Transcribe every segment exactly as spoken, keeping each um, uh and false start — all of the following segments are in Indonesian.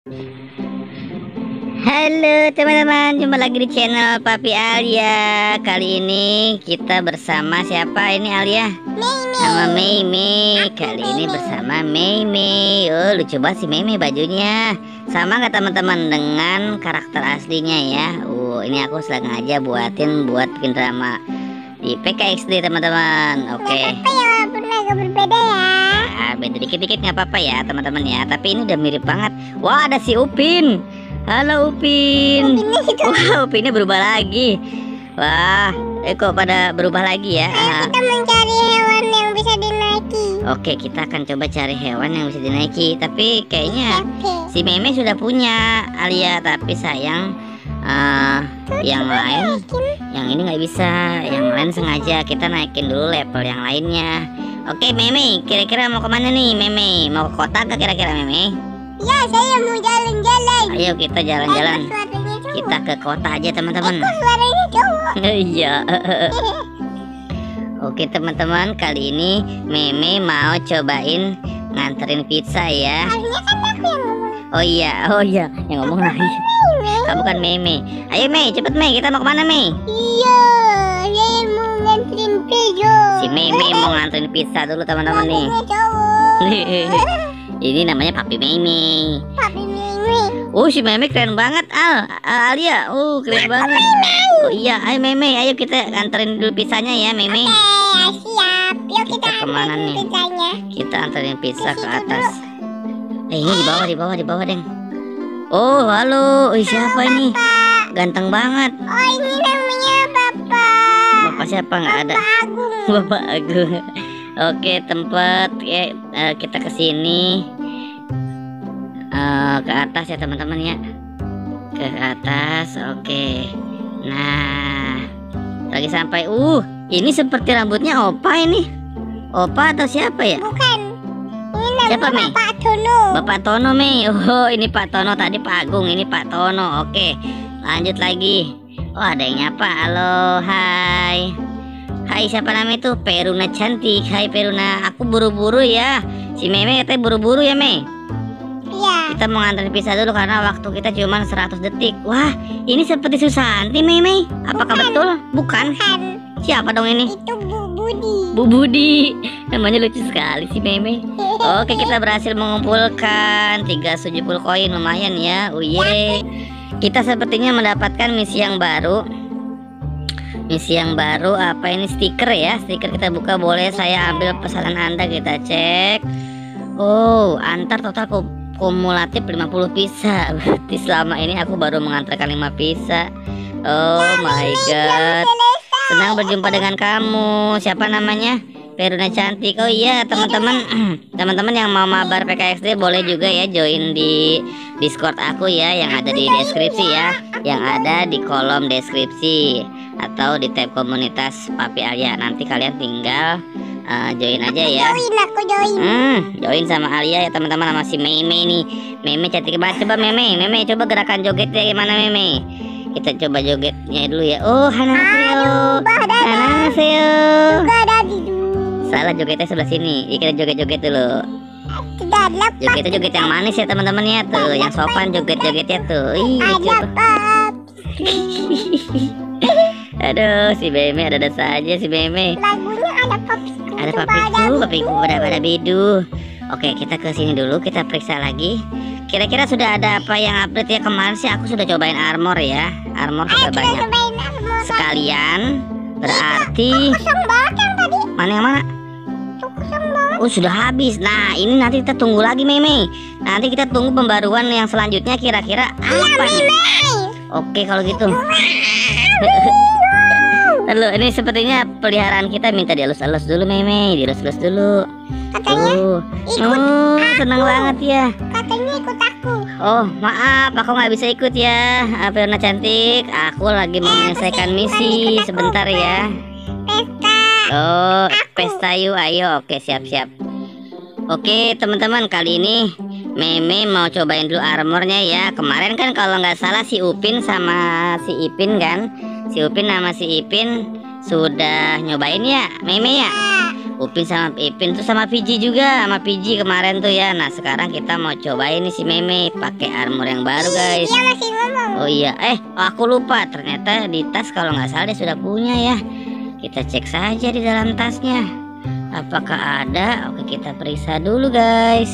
Halo teman-teman, jumpa lagi di channel Papi Alia. Kali ini kita bersama siapa ini Alia? Mei Sama Mei Mei. Kali ini bersama Mei Mei. Oh, lucu banget si Mei Mei bajunya. Sama nggak teman-teman dengan karakter aslinya ya? Uh, ini aku sengaja buatin buat bikin drama di P K X D teman-teman. Oke. Okay. Apa ya, walaupun agak berbeda ya. Nah, beda dikit-dikit nggak apa-apa ya teman-teman ya. Tapi ini udah mirip banget. Wah, ada si Upin. Halo Upin. Wah, Upinnya berubah lagi. Wah, eh kok pada berubah lagi ya? Ayo kita mencari hewan yang bisa dinaiki. Oke, kita akan coba cari hewan yang bisa dinaiki. Tapi kayaknya Oke. si Meme sudah punya Alia. Tapi sayang uh, yang lain, yang ini nggak bisa. Yang lain sengaja kita naikin dulu level yang lainnya. Oke Meme, kira-kira mau kemana nih Meme? Mau ke kota ke kira-kira Meme? Ya, saya mau jalan-jalan. Ayo kita jalan-jalan. Suaranya cowok. Kita ke kota aja teman-teman. Kok suaranya cowok? Iya. Oke teman-teman, kali ini Meme mau cobain nganterin pizza ya. Harusnya kan aku yang ngomong. Oh iya, oh iya, yang ngomong lagi. Kamu kan Meme. Ayo Mei, cepet Mei, kita mau kemana Mei? Iya, saya mau nganterin pizza. Si Meme mau nganterin pizza dulu teman-teman nih. Suaranya cowok. Ini namanya Papi Meme. Papi Mimi. Oh si Meme keren banget Al, Al Alia. Oh keren banget. Oh iya, ayo Meme, ayo kita nganterin dulu pizzanya ya Meme. Oke, siap. Yuk kita, Kita kemana anterin nih? pizzanya. Kita anterin pizza ke atas. Eh ini di bawah, di bawah, di bawah deng. Oh halo, Ih, siapa ini? Pak. Ganteng banget. Oh, ini namanya Bapak. Bapak siapa nggak ada? Agung. Bapak Agung. Oke tempat ya, eh, kita kesini eh, ke atas ya teman-teman ya, ke atas. Oke, nah lagi sampai. Uh ini seperti rambutnya Opa ini. Opa atau siapa ya? Bukan. Ini namanya Siapa, Mi? Bapak Tono. Bapak Tono Mei. Oh ini Pak Tono, tadi Pak Agung, ini Pak Tono. Oke lanjut lagi. Oh ada yang nyapa. Halo, hai. Hai, siapa namanya itu? Peruna cantik. Hai Peruna, aku buru-buru ya. Si Meme katanya buru-buru ya Mei. Iya. Kita mau nganterin pizza dulu karena waktu kita cuma seratus detik. Wah, ini seperti Susanti Meme. Apakah betul? Bukan. Bukan. Siapa dong ini? Itu Bu Budi. Bu Budi. Namanya lucu sekali si Meme. Oke, kita berhasil mengumpulkan tiga ratus tujuh puluh koin, lumayan ya. Uye. Kita sepertinya mendapatkan misi yang baru. Misi yang baru apa ini? Stiker ya. Stiker kita buka, boleh saya ambil pesanan Anda, kita cek. Oh, antar total ku- kumulatif lima puluh pizza. Berarti selama ini aku baru mengantarkan lima pizza. Oh my god. Senang berjumpa dengan kamu. Siapa namanya? Peruna cantik. Oh iya teman-teman, teman-teman yang mau mabar P K X D boleh juga ya join di Discord aku ya, yang ada di deskripsi ya, yang ada di kolom deskripsi atau di tab komunitas Papi Alia. Nanti kalian tinggal uh, join aja ya. Join, aku join. Hmm, join sama Alia ya teman-teman, sama si Meme nih. Meme cantik banget. Coba Meme, Meme coba gerakan jogetnya gimana Meme? Kita coba jogetnya dulu ya. Oh, hanaseo. Hanaseo. Juga ada di dulu. Salah, jogetnya sebelah sini. Ya, kita joget-joget dulu. Tidak lepas. Jogetnya joget yang manis ya teman-teman ya tuh, yang sopan joget-jogetnya tuh. Ih, lucu Ada tuh. pap. Aduh, si Meme ada-ada saja si Meme. Lagunya ada pap. Ada papiku, papiku pada pada bidu. Oke, kita ke sini dulu, kita periksa lagi. Kira-kira sudah ada apa yang update ya? Kemarin sih aku sudah cobain armor ya. Armor sudah Kita banyak. cobain armor. Sekalian berarti Kosong banget yang tadi. mana yang mana? Tuh kosong banget. Oh sudah habis. Nah ini nanti kita tunggu lagi Meme. Nanti kita tunggu pembaruan yang selanjutnya kira-kira apa nih? Oke kalau gitu. Lalu ini sepertinya peliharaan kita minta dielus-elus dulu Meme, dielus-elus dulu. Katanya Tuh. ikut Oh senang banget ya. Katanya ikut aku. Oh maaf, aku nggak bisa ikut ya, Peruna cantik. Aku lagi mau menyelesaikan misi sebentar ya. Pesta. Oh pesta yuk, ayo. Oke siap-siap. Oke teman-teman, kali ini Meme mau cobain dulu armornya ya. Kemarin kan kalau nggak salah si Upin sama si Ipin kan, si Upin sama si Ipin sudah nyobain ya Meme ya. Upin sama Ipin tuh sama Piji juga, sama Piji kemarin tuh ya. Nah sekarang kita mau cobain nih si Meme pakai armor yang baru guys. Dia masih ngomong. Oh iya, eh aku lupa ternyata di tas kalau nggak salah dia sudah punya ya. Kita cek saja di dalam tasnya. Apakah ada? Oke kita periksa dulu guys.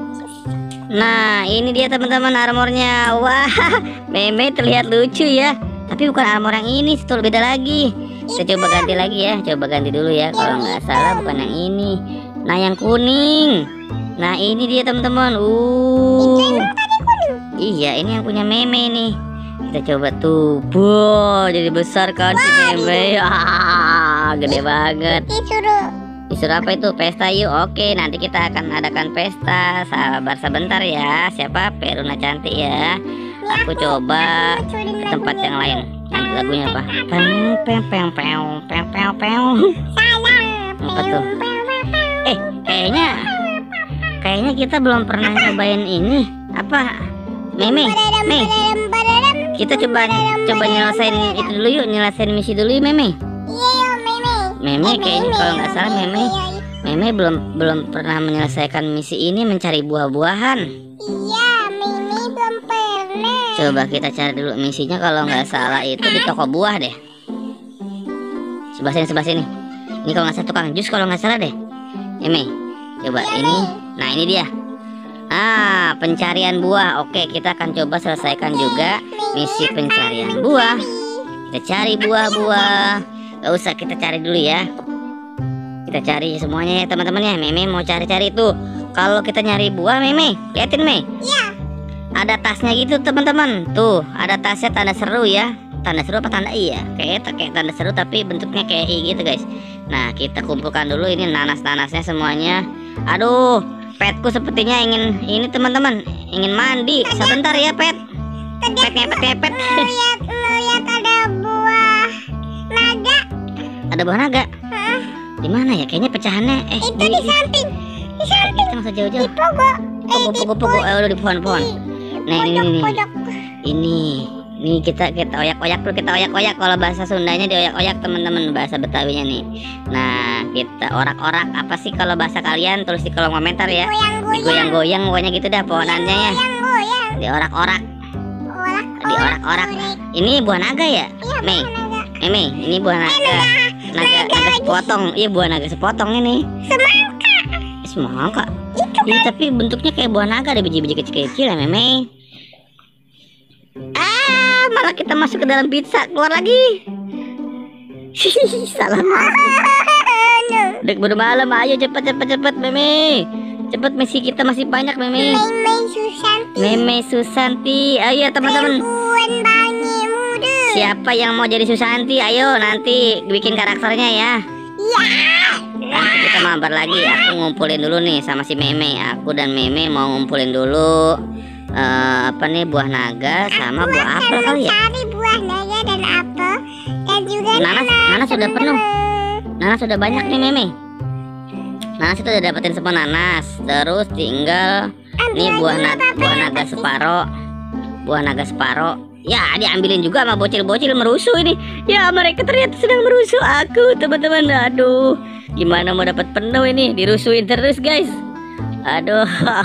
Nah ini dia teman-teman armornya. Wah Meme terlihat lucu ya. Tapi bukan armor yang ini, betul beda lagi. Kita coba ganti lagi ya. Coba ganti dulu ya. Kalau nggak salah bukan yang ini. Nah yang kuning. Nah ini dia teman-teman. Uh. Iya ini yang punya Meme nih. Kita coba tuh. Wow jadi besar kan si Meme. Ah, gede banget. Disuruh. Disuruh apa itu? Pesta yuk. Oke nanti kita akan adakan pesta. Sabar sebentar ya. Siapa? Peruna cantik ya. Aku coba ke tempat yang lain. Nanti lagunya apa? Peng peng peng peng peng peng peng. Apa tuh? Eh kayaknya kayaknya kita belum pernah cobain ini. Apa? Meme, nih. Kita coba coba nyelesain itu dulu yuk, nyelesain misi dulu yuk Meme. Iya Meme. Meme kayaknya kalau nggak salah Meme Meme belum belum pernah menyelesaikan misi ini mencari buah-buahan. Iya Meme belum pernah. Coba kita cari dulu misinya kalau nggak salah itu di toko buah deh. Sebelah sini sebelah sini. Ini kalau nggak salah tukang jus kalau nggak salah deh. Meme, coba ini. Nah ini dia. Ah pencarian buah. Oke kita akan coba selesaikan juga misi pencarian buah. Kita cari buah-buah. Gak usah kita cari dulu ya. Kita cari semuanya ya teman-teman ya. Meme mau cari-cari tuh. Kalau kita nyari buah Meme, liatin Me. Iya. Ada tasnya gitu teman-teman. Tuh ada tasnya tanda seru ya. Tanda seru apa tanda I ya? Kayak kayak tanda seru tapi bentuknya kayak I gitu guys. Nah kita kumpulkan dulu ini nanas-nanasnya semuanya. Aduh petku sepertinya ingin ini teman-teman. Ingin mandi. Sebentar ya pet. Pet ngepet ngepet. Lihat lihat ada buah naga. Ada buah naga. Hah? Di mana ya? Kayaknya pecahannya eh Itu di samping. Di samping. Kita nggak usah jauh-jauh. Di pokok. Eh di Pokok-pokok eh udah di pohon-pohon. Nah ini ini ini. pojok. Ini ini kita kita oyak-oyak dulu, kita oyak-oyak. Kalau bahasa Sundanya dioyak-oyak teman-teman, bahasa Betawinya nih. Nah kita orak-orak apa sih kalau bahasa kalian? Tulis di kolom komentar ya. Goyang-goyang. Goyang-goyang pokoknya gitu dah pohonannya ya. Goyang-goyang. Diorak-orak, Orak. diorak-orak. Ini buah naga ya? Iya Mei, buah naga. Mei, ini buah naga. Naga, naga sepotong. Iya buah naga sepotong ini. Semangka. Semangka. Iya tapi bentuknya kayak buah naga, ada biji-biji kecil-kecil ya Meme. Ah, malah kita masuk ke dalam pizza, keluar lagi. Salah masuk. Dek baru malam, ayo cepet cepet cepet Meme. Cepet misi kita masih banyak Meme. Meme Susanti. Meme Susanti, ayo teman-teman. Perempuan Bangi Muda. Siapa yang mau jadi Susanti? Ayo nanti bikin karakternya ya. Iya. Nanti kita mabar lagi. Aku ngumpulin dulu nih sama si Meme. Aku dan Meme mau ngumpulin dulu eh, apa nih buah naga sama buah apel kali ya. Cari buah naga dan apel dan juga Nanas, nanas sudah penuh. Nanas sudah banyak nih Meme. Nanas itu udah dapetin semua nanas. Terus tinggal nih buah naga, buah naga separo. Buah naga separo. Ya diambilin juga sama bocil-bocil merusuh ini. Ya mereka ternyata sedang merusuh aku teman-teman. Aduh gimana mau dapat penuh ini, dirusuhin terus guys. Aduh.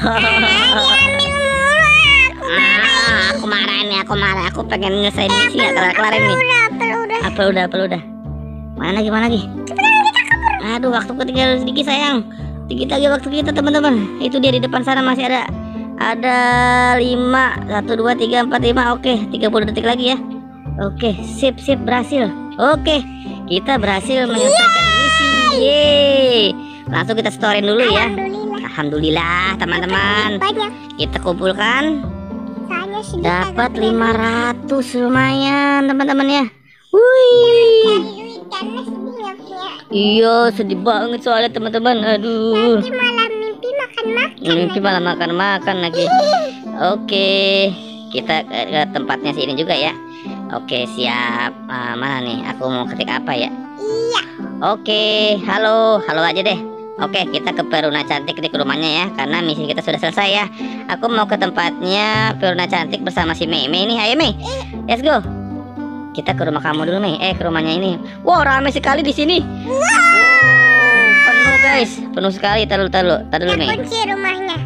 Ah, aku marah nih, aku marah. Aku pengen nyelesain misi ya kelar-kelarin nih. apel udah. Apel udah, apel udah. Mana lagi, mana lagi? Aduh, waktu tinggal sedikit sayang. Dikit lagi waktu kita teman-teman. Itu dia di depan sana masih ada. Ada lima, satu, dua, tiga, empat, lima. Oke, tiga puluh detik lagi ya. Oke, sip, sip, berhasil. Oke, kita berhasil menyelesaikan misi. Yeay. Langsung kita storein dulu ya. Alhamdulillah. Alhamdulillah teman-teman. Banyak. Kita kumpulkan. Soalnya sedikit Dapat agak lima ratus lumayan teman-teman ya. Wih. duit karena sedih nggak punya. Iya sedih banget soalnya teman-teman. Aduh. Nanti malam mimpi makan-makan. Mimpi malah makan-makan lagi. Oke, kita ke, ke tempatnya sini juga ya. Oke siap. Ah, mana nih? Aku mau ketik apa ya? Iya. Oke, halo, halo aja deh. Oke, kita ke Peruna Cantik di rumahnya ya, karena misi kita sudah selesai ya. Aku mau ke tempatnya Peruna Cantik bersama si Meme nih. Ayo Mei, let's go. Kita ke rumah kamu dulu Mei. Eh, ke rumahnya ini. Wow, ramai sekali di sini. Wow, penuh guys, penuh sekali. Taruh taruh taruh dulu nih. Kunci rumahnya.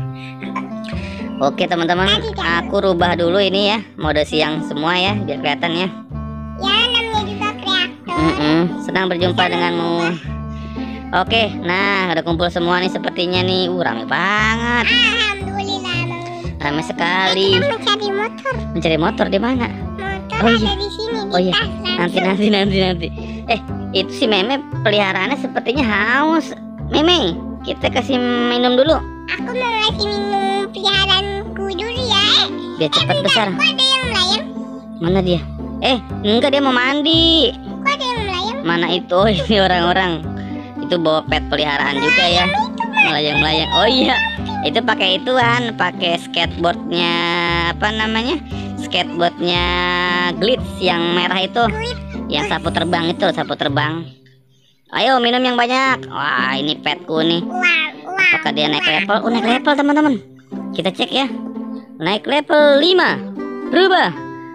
Oke teman-teman, aku rubah dulu ini ya, mode siang semua ya, biar kelihatan ya. Ya, namanya juga kreator. Mm-mm, senang berjumpa denganmu. Oke, nah udah kumpul semua nih sepertinya nih. Uh, rame banget. Alhamdulillah. Rame sekali. Kita mencari motor. Mencari motor di mana? Motor Oh iya. ada di sini. Oh iya, Di tas nanti langsung. nanti nanti nanti. Eh, itu si Meme peliharaannya sepertinya haus. Meme, kita kasih minum dulu. Aku mau ngasih minum peliharaanku dulu ya. Biar cepat besar. Kok ada yang melayang? Mana dia? Eh, enggak, dia mau mandi. Kok ada yang melayang? Mana itu? Oh, ini orang-orang. Itu bawa pet peliharaan juga ya. Melayang-melayang. Oh iya, itu pakai ituan, pakai skateboardnya apa namanya? Skateboardnya Glitz yang merah itu, yang sapu terbang itu, sapu terbang. Ayo minum yang banyak. Wah, ini petku nih. Wow, wow. Apakah dia naik level? Oh, naik level teman-teman. Kita cek ya. Naik level lima. Berubah.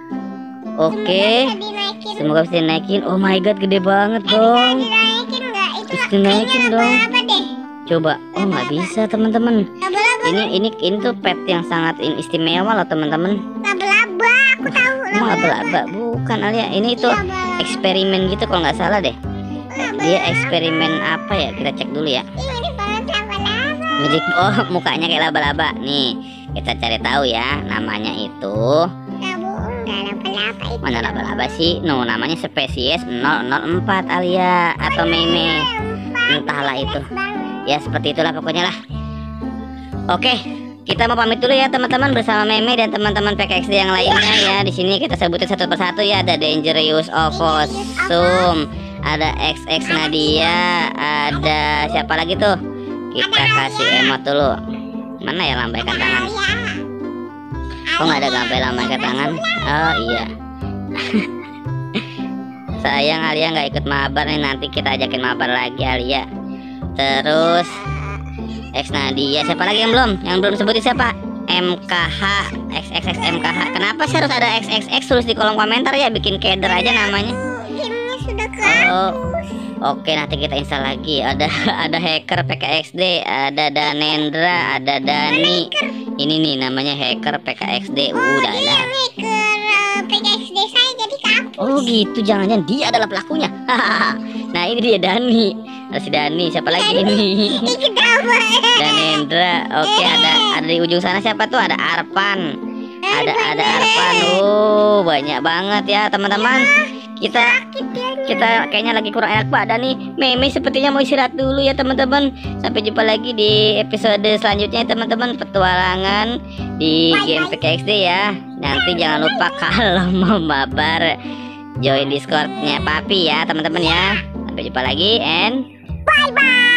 Oke. Bisa dinaikin. Semoga bisa dinaikin. Oh my god, gede banget Bisa dong. dinaikin nggak? Itu Bisa dinaikin kayaknya dong. apa deh? Coba. Oh, nggak bisa teman-teman. Laba-laba. Ini ini ini tuh pet yang sangat in- istimewa loh teman-teman. Laba-laba. Aku tahu Emang laba-laba. laba-laba? Bukan Alia. Ini tuh Laba-laba. eksperimen gitu kalau nggak salah deh. Dia eksperimen apa ya? Kita cek dulu ya. Ih, ini banget laba-laba. Mirip, oh mukanya kayak laba-laba. Nih, kita cari tahu ya. Namanya itu Nggak bohong, nggak laba-laba itu. mana laba-laba sih? No, namanya spesies nol nol empat Alia atau Meme. Entahlah itu. Banget. Ya seperti itulah pokoknya lah. Oke, kita mau pamit dulu ya teman-teman bersama Meme dan teman-teman P K X D yang lainnya ya. Di sini kita sebutin satu persatu ya. Ada Dangerous Ovosum, ada X X Nadia, ada siapa lagi tuh? Kita kasih emot dulu. Mana ya lambaikan tangan? Ya. Kok nggak ada gambar lambaikan tangan? Oh iya. Sayang Alia nggak ikut mabar nih, nanti kita ajakin mabar lagi Alia. Terus X Nadia, siapa lagi yang belum? Yang belum sebutin siapa? M K H, X X X M K H. Kenapa sih harus ada X X X? Tulis di kolom komentar ya, bikin keder aja namanya. Gamenya sudah ke Oh, oke nanti kita install lagi. Ada ada hacker P K X D, ada Danendra, ada Dani. Ini nih namanya hacker P K X D. Udah dia lah. hacker uh, P K X D saya jadi kapus. Oh gitu, jangan-jangan dia adalah pelakunya. Nah ini dia Dani. Ada si Dani, siapa lagi ini? Ih, ketawa. Danendra. Oke, ada ada di ujung sana siapa tuh? Ada Arpan. Ada ada Arpan. Oh, banyak banget ya teman-teman. Kita kita kayaknya lagi kurang enak badan nih. Meme sepertinya mau istirahat dulu ya teman-teman. Sampai jumpa lagi di episode selanjutnya teman-teman, petualangan di game P K X D ya. Nanti jangan lupa kalau mau mabar join Discordnya Papi ya teman-teman ya. Sampai jumpa lagi and Bye bye.